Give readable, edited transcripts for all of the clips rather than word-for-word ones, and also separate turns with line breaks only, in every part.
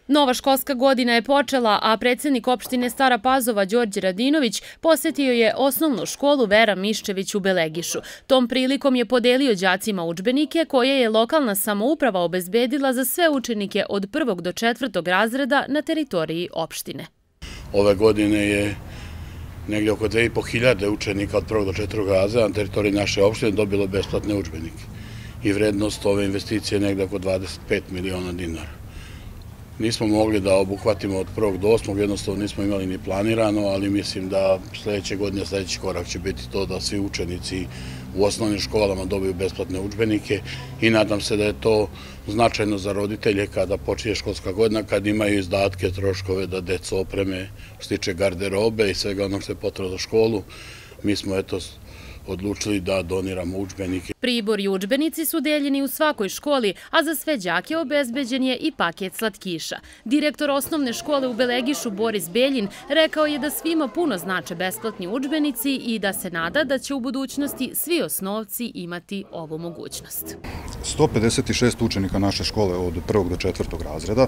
Nova školska godina je počela, a predsjednik opštine Stara Pazova Đorđe Radinović posetio je osnovnu školu Vera Miščević u Belegišu. Tom prilikom je podelio đacima udžbenike koje je lokalna samouprava obezbedila za sve učenike od 1. do 4. razreda na teritoriji opštine.
Ove godine je negdje oko 2500 učenika od 1. do 4. razreda na teritoriji naše opštine dobilo besplatne udžbenike. I vrednost ove investicije je negdje oko 25 miliona dinara. Nismo mogli da obuhvatimo od 1. do 8. jednostavno nismo imali ni planirano, ali mislim da sljedeće godine sljedeći korak će biti to da svi učenici u osnovnim školama dobiju besplatne udžbenike i nadam se da je to značajno za roditelje kada počinje školska godina, kad imaju izdatke, troškove da deco opreme, što se tiče garderobe i svega onog što je potrebno za školu. Mi smo odlučili da doniramo udžbenike.
Pribor i udžbenici su deljeni u svakoj školi, a za sve đake obezbeđen je i paket slatkiša. Direktor osnovne škole u Belegišu Boris Beljin rekao je da svima puno znače besplatni udžbenici i da se nada da će u budućnosti svi osnovci imati ovu mogućnost.
156 učenika naše škole od 1. do 4. razreda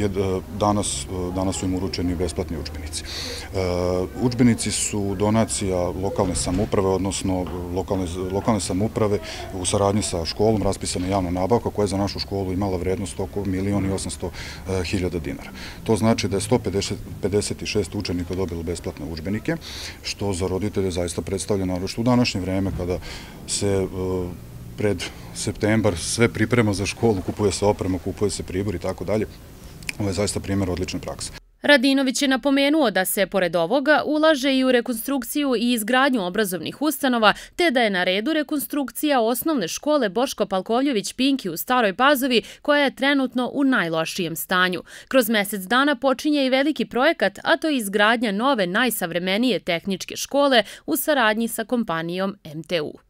danas su im uručeni besplatni udžbenici. Udžbenici su donacija lokalne samouprave, odnosno lokalne samouprave u saradnji sa školom, raspisana javna nabavka koja je za našu školu imala vrednost oko 1.800.000 dinara. To znači da je 156 učenika dobilo besplatne udžbenike, što za roditelje zaista predstavlja naročito u današnje vreme kada se pred septembar sve priprema za školu, kupuje se oprema, kupuje se pribor i tako dalje. Ovo je zaista primjer odlične prakse.
Radinović je napomenuo da se, pored ovoga, ulaže i u rekonstrukciju i izgradnju obrazovnih ustanova, te da je na redu rekonstrukcija osnovne škole Boško Palkovljević-Pinki u Staroj Pazovi, koja je trenutno u najlošijem stanju. Kroz mjesec dana počinje i veliki projekat, a to je izgradnja nove, najsavremenije tehničke škole u saradnji sa kompanijom MTU.